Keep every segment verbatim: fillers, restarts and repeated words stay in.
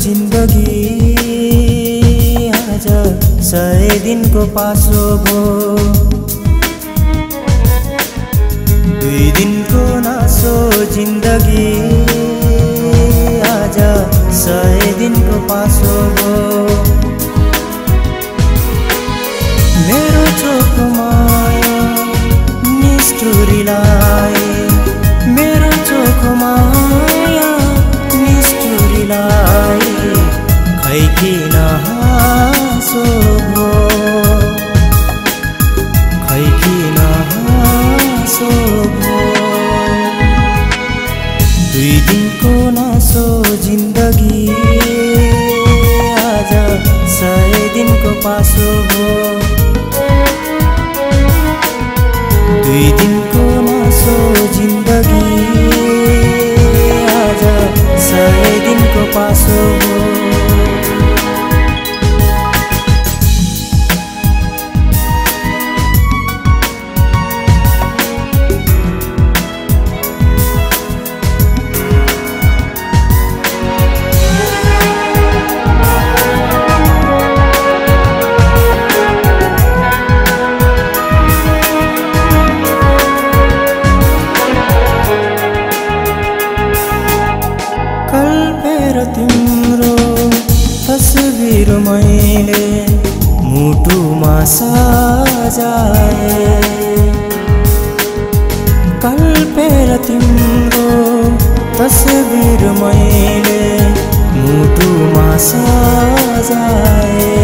जिन्दगी आज सय दिनको पासो भो। दुई दिनको नासो जिन्दगी आज सय दिनको पासो भो। मेरो चोखो माया निष्ठुरीलाई, मेरो चोखो माया निष्ठुरीलाई खै किन हाँसो भो, खै किन हाँसो भो। दुई दिनको नासो जिन्दगी आज सय दिनको पासो भो। दुई दिनको नासो जिन्दगी आज सय दिनको पासो भो। कल्पेर तिम्रो तस्बिर मैले मुटुमा सजाए, कल्पेर तिम्रो तस्बिर मैले मुटुमा सजाए।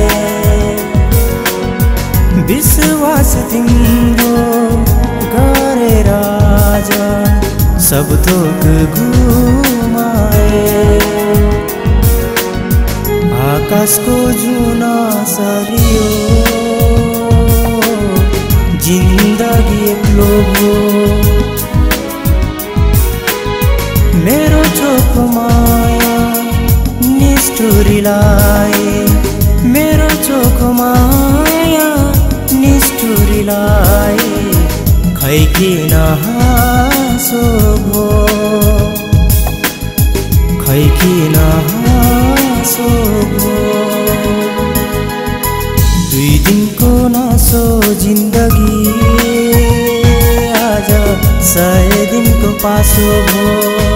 विश्वास तिम्रो गरेर आज सब थोक घुमाए। आकाशको जुना सरियो जिन्दगी एक्लो भो। मेरो चोखो माया निष्ठुरीलाई, मेरो चोखो माया निष्ठुरीलाई खै किन हाँसो भो, खै किन हाँसो भो। दुई दिनको नासो जिन्दगी आज सय दिनको पासो भो।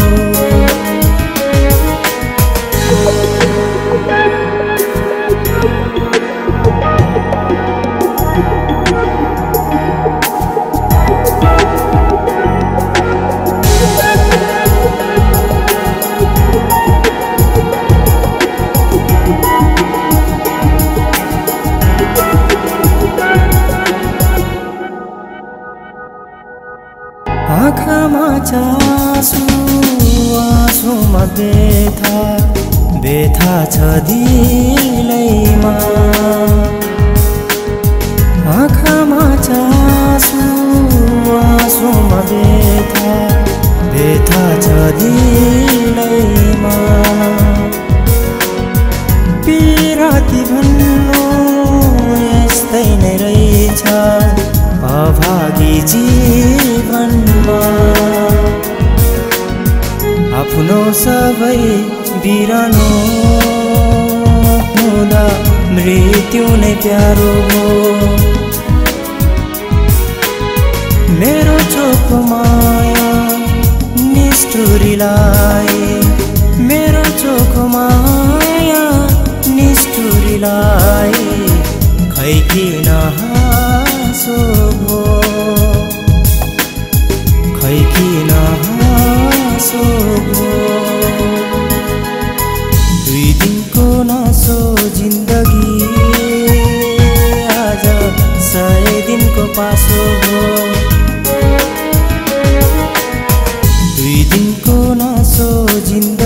आँखामा चासो आँसुमा बेथा, बेथा छ दिलैमा। आँखामा चासो आँसुमा बेथा, बेथा छ दिलैमा। पिराती भन्नु यस्तै नै रहेछ अभागी जीवनमा। आफ्नो सबै बिरानो हुँदा मृत्यु नै प्यारो हो। मेरो चोखो माया निष्ठुरीलाई, मेरो चोखो माया निष्ठुरीलाई खै किन हाँसो भो, खै किन हाँसो भो। दुई दिनको नासो जिन्दगी आज सय दिनको पासो भो। दुई दिनको नासो जिन्दगी